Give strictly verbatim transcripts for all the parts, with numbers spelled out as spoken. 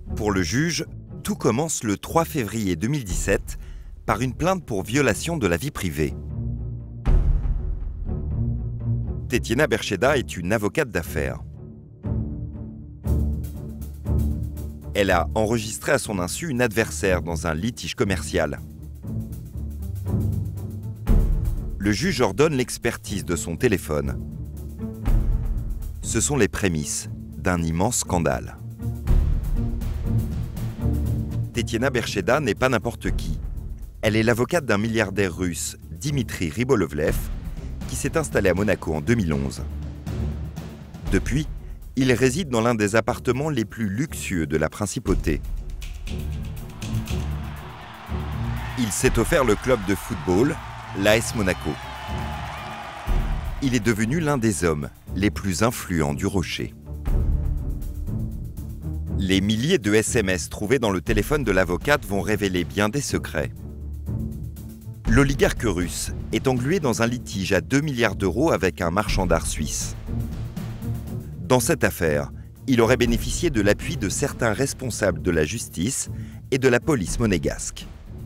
Pour le juge, tout commence le trois février deux mille dix-sept par une plainte pour violation de la vie privée. Tetiana Bercheda est une avocate d'affaires. Elle a enregistré à son insu une adversaire dans un litige commercial. Le juge ordonne l'expertise de son téléphone. Ce sont les prémices d'un immense scandale. Tetiana Bercheda n'est pas n'importe qui. Elle est l'avocate d'un milliardaire russe, Dimitri Ribolovlev, qui s'est installé à Monaco en deux mille onze. Depuis, il réside dans l'un des appartements les plus luxueux de la principauté. Il s'est offert le club de football, l'A S Monaco. Il est devenu l'un des hommes les plus influents du Rocher. Les milliers de S M S trouvés dans le téléphone de l'avocate vont révéler bien des secrets. L'oligarque russe est englué dans un litige à deux milliards d'euros avec un marchand d'art suisse. Dans cette affaire, il aurait bénéficié de l'appui de certains responsables de la justice et de la police monégasque.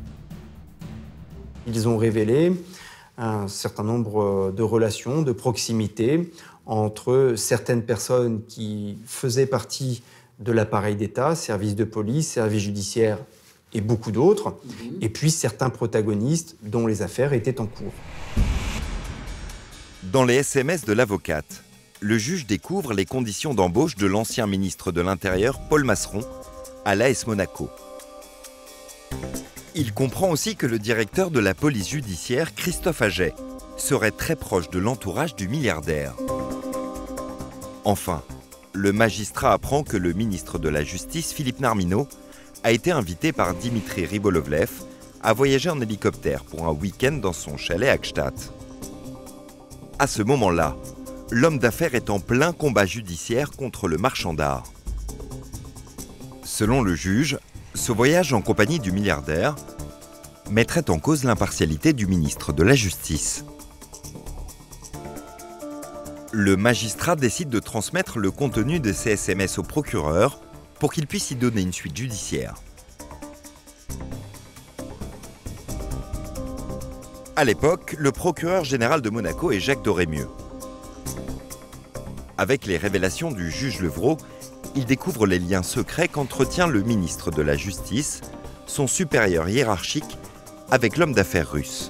Ils ont révélé un certain nombre de relations, de proximité entre certaines personnes qui faisaient partie de l'appareil d'État, services de police, services judiciaires et beaucoup d'autres, mmh. et puis certains protagonistes dont les affaires étaient en cours. Dans les S M S de l'avocate, le juge découvre les conditions d'embauche de l'ancien ministre de l'Intérieur, Paul Masseron, à l'A S Monaco. Il comprend aussi que le directeur de la police judiciaire, Christophe Aget, serait très proche de l'entourage du milliardaire. Enfin, le magistrat apprend que le ministre de la Justice, Philippe Narmineau, a été invité par Dimitri Ribolovlev à voyager en hélicoptère pour un week-end dans son chalet à Gstaad. À ce moment-là, l'homme d'affaires est en plein combat judiciaire contre le marchand d'art. Selon le juge, ce voyage en compagnie du milliardaire mettrait en cause l'impartialité du ministre de la Justice. Le magistrat décide de transmettre le contenu de ces S M S au procureur pour qu'il puisse y donner une suite judiciaire. À l'époque, le procureur général de Monaco est Jacques Dorémieux. Avec les révélations du juge Levrault, il découvre les liens secrets qu'entretient le ministre de la Justice, son supérieur hiérarchique, avec l'homme d'affaires russe.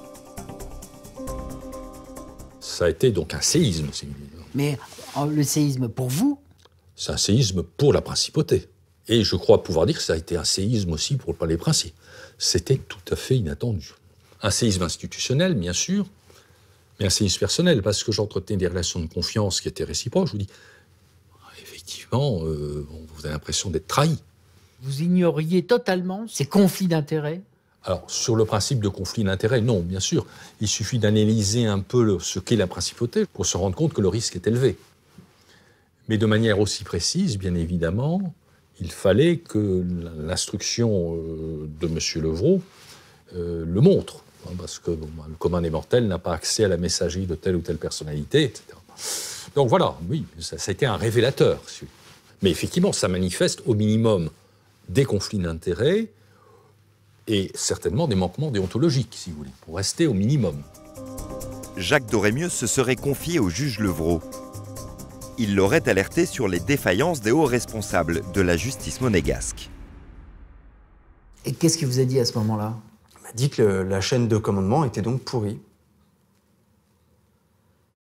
Ça a été donc un séisme. Mais le séisme pour vous ? C'est un séisme pour la principauté. Et je crois pouvoir dire que ça a été un séisme aussi pour les principes. C'était tout à fait inattendu. Un séisme institutionnel, bien sûr, mais un séisme personnel, parce que j'entretenais des relations de confiance qui étaient réciproques. Je vous dis, effectivement, euh, vous avez l'impression d'être trahi. Vous ignoriez totalement ces conflits d'intérêts ? Alors, sur le principe de conflit d'intérêts, non, bien sûr. Il suffit d'analyser un peu le, ce qu'est la principauté pour se rendre compte que le risque est élevé. Mais de manière aussi précise, bien évidemment, il fallait que l'instruction de M. Levrault euh, le montre. Parce que bon, le commun des mortels n'a pas accès à la messagerie de telle ou telle personnalité, et cetera. Donc voilà, oui, ça, ça a été un révélateur. Mais effectivement, ça manifeste au minimum des conflits d'intérêts et certainement des manquements déontologiques, si vous voulez, pour rester au minimum. Jacques Dorémieux se serait confié au juge Levrault. Il l'aurait alerté sur les défaillances des hauts responsables de la justice monégasque. Et qu'est-ce qu'il vous a dit à ce moment-là ? Il m'a dit que le, la chaîne de commandement était donc pourrie.